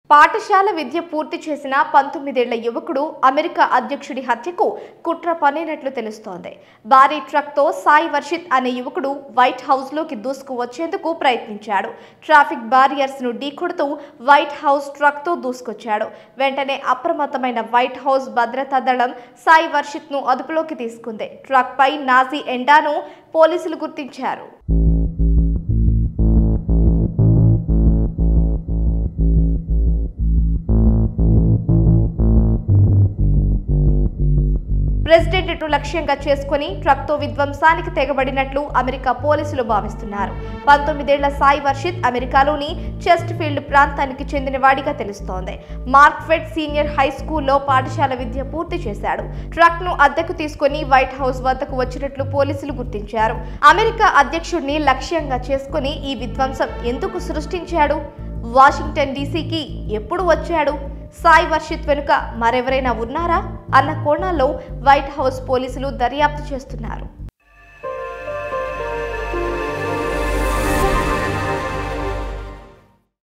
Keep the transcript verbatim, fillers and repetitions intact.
పాఠశాల విద్య పూర్తి చేసిన పంతొమ్మిదేళ్ల యువకుడు అమెరికా అధ్యక్షుడి హత్యకు కుట్ర పన్నినట్లు తెలుస్తోంది. భారీ ట్రక్తో సాయి వర్షిత్ అనే యువకుడు వైట్ హౌస్లోకి దూసుకు వచ్చేందుకు ప్రయత్నించాడు. ట్రాఫిక్ బారియర్స్ ను ఢీకొడుతూ వైట్ హౌస్ ట్రక్తో దూసుకొచ్చాడు. వెంటనే అప్రమత్తమైన వైట్ హౌస్ భద్రతా దళం సాయి వర్షిత్ ను అదుపులోకి తీసుకుంది. ట్రక్ పై నాజీ ఎండాను పోలీసులు గుర్తించారు. ప్రెసిడెంట్ లక్ష్యంగా చేసుకుని ట్రక్తో విధ్వంసానికి తెగబడినట్లు అమెరికా పోలీసులు భావిస్తున్నారు. పంతొమ్మిదేళ్ల సాయి వర్షిత్ అమెరికాలోని చెస్ట్ ఫీల్డ్ ప్రాంతానికి చెందినవాడిగా తెలుస్తోంది. మార్క్ఫెడ్ సీనియర్ హై స్కూల్లో పాఠశాల విద్య పూర్తి చేశాడు. ట్రక్ ను అద్దెకు తీసుకుని వైట్ హౌస్ వద్దకు వచ్చినట్లు పోలీసులు గుర్తించారు. అమెరికా అధ్యక్షుడిని లక్ష్యంగా చేసుకుని ఈ విధ్వంసం ఎందుకు సృష్టించాడు? వాషింగ్టన్ డీసీకి ఎప్పుడు వచ్చాడు? సాయి వర్షిత్ వెనుక మరెవరైనా ఉన్నారా అన్న కోణాల్లో వైట్ హౌస్ పోలీసులు దర్యాప్తు చేస్తున్నారు.